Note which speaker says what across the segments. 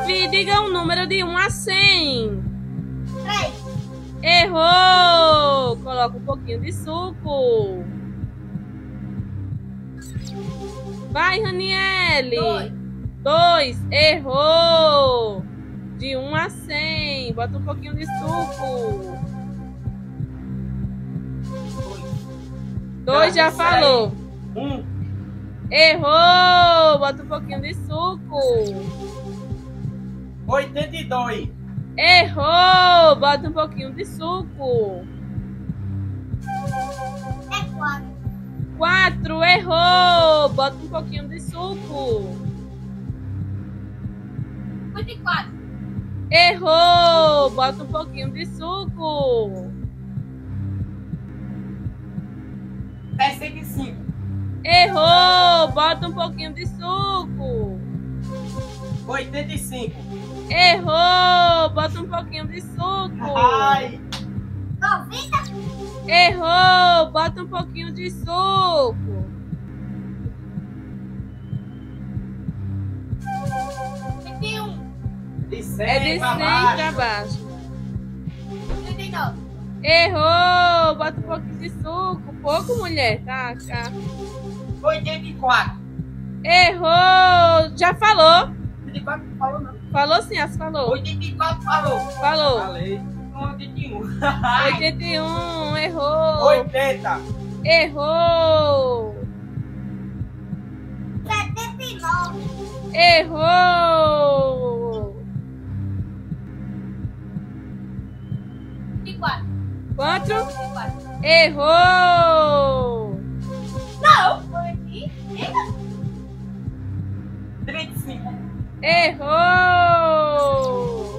Speaker 1: Fih, diga um número de 1 a 100.
Speaker 2: 3.
Speaker 1: Errou! Coloca um pouquinho de suco. Vai, Raniele. 2. Errou! De 1 a 100. Bota um pouquinho de suco. 2 já falou.
Speaker 3: 1.
Speaker 1: Errou! Bota um pouquinho de suco.
Speaker 3: 82.
Speaker 1: Errou! Bota um pouquinho de suco.
Speaker 2: É 4.
Speaker 1: 4. Errou! Bota um pouquinho de suco.
Speaker 2: 54.
Speaker 1: Errou! Bota um pouquinho de suco.
Speaker 3: 65.
Speaker 1: Errou! Bota um pouquinho de suco.
Speaker 3: 85.
Speaker 1: Errou! Bota um pouquinho de suco.
Speaker 3: Ai.
Speaker 2: 90.
Speaker 1: Errou! Bota um pouquinho de suco.
Speaker 2: 21.
Speaker 3: De 100
Speaker 1: É de 100
Speaker 3: pra
Speaker 1: pra
Speaker 3: baixo.
Speaker 1: baixo.
Speaker 2: 39.
Speaker 1: Errou! Bota um pouquinho de suco. Pouco, mulher. Tá.
Speaker 3: 84.
Speaker 1: Errou! Já falou.
Speaker 3: 84 não falou não.
Speaker 1: Falou sim, as falou.
Speaker 3: 84 falou.
Speaker 1: Falou.
Speaker 3: Falei. 81.
Speaker 1: 81. Errou.
Speaker 3: 80.
Speaker 1: Errou.
Speaker 2: 79.
Speaker 1: Errou.
Speaker 2: 24.
Speaker 1: Quanto?
Speaker 2: 24.
Speaker 1: Errou.
Speaker 2: Não. Foi aqui.
Speaker 3: 35.
Speaker 1: Errou.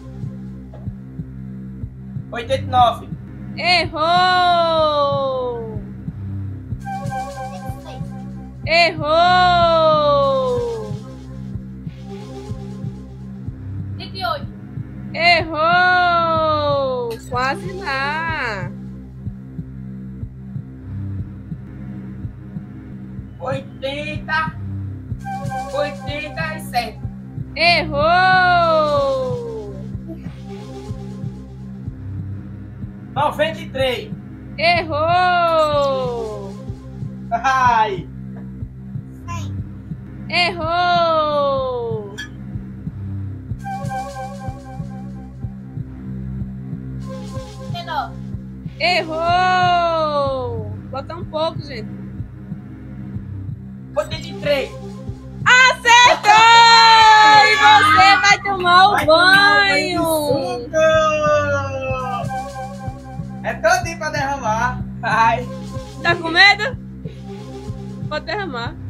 Speaker 3: 89.
Speaker 1: Errou.
Speaker 2: 26.
Speaker 1: Errou.
Speaker 2: 38.
Speaker 1: Errou. Quase lá.
Speaker 3: 87.
Speaker 1: Errou.
Speaker 3: 93.
Speaker 1: Errou.
Speaker 3: Ai.
Speaker 2: 100.
Speaker 1: Errou.
Speaker 2: 19.
Speaker 1: Errou. Bota um pouco, gente.
Speaker 3: 83.
Speaker 1: Acertou! E você vai tomar o
Speaker 3: Vai tomar um
Speaker 1: banho.
Speaker 3: suco. É todinho pra derramar. Ai.
Speaker 1: Tá com medo? Pode derramar.